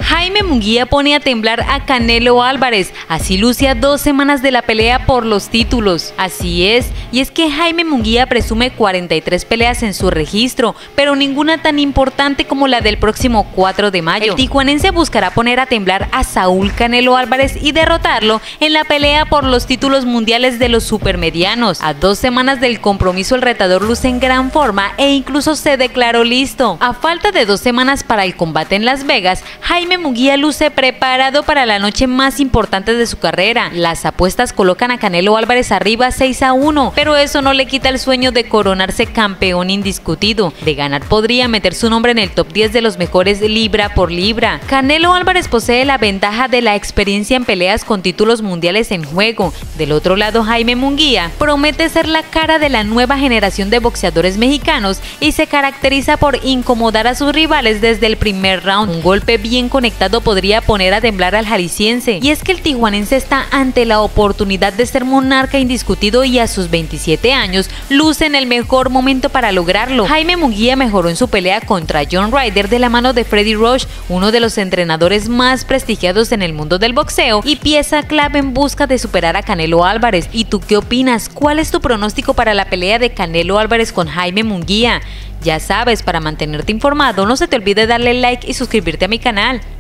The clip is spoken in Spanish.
Jaime Munguía pone a temblar a Canelo Álvarez, así luce a 2 semanas de la pelea por los títulos. Así es, y es que Jaime Munguía presume 43 peleas en su registro, pero ninguna tan importante como la del próximo 4 de mayo. El tijuanense buscará poner a temblar a Saúl Canelo Álvarez y derrotarlo en la pelea por los títulos mundiales de los supermedianos. A 2 semanas del compromiso, el retador luce en gran forma e incluso se declaró listo. A falta de 2 semanas para el combate en Las Vegas, Jaime Munguía luce preparado para la noche más importante de su carrera. Las apuestas colocan a Canelo Álvarez arriba 6-1, pero eso no le quita el sueño de coronarse campeón indiscutido. De ganar, podría meter su nombre en el top 10 de los mejores libra por libra. Canelo Álvarez posee la ventaja de la experiencia en peleas con títulos mundiales en juego. Del otro lado, Jaime Munguía promete ser la cara de la nueva generación de boxeadores mexicanos y se caracteriza por incomodar a sus rivales desde el primer round. Un golpe bien conectado podría poner a temblar al jalisciense. Y es que el tijuanense está ante la oportunidad de ser monarca indiscutido y a sus 27 años luce en el mejor momento para lograrlo. Jaime Munguía mejoró en su pelea contra John Ryder de la mano de Freddie Roach, uno de los entrenadores más prestigiados en el mundo del boxeo y pieza clave en busca de superar a Canelo Álvarez. ¿Y tú qué opinas? ¿Cuál es tu pronóstico para la pelea de Canelo Álvarez con Jaime Munguía? Ya sabes, para mantenerte informado, no se te olvide darle like y suscribirte a mi canal.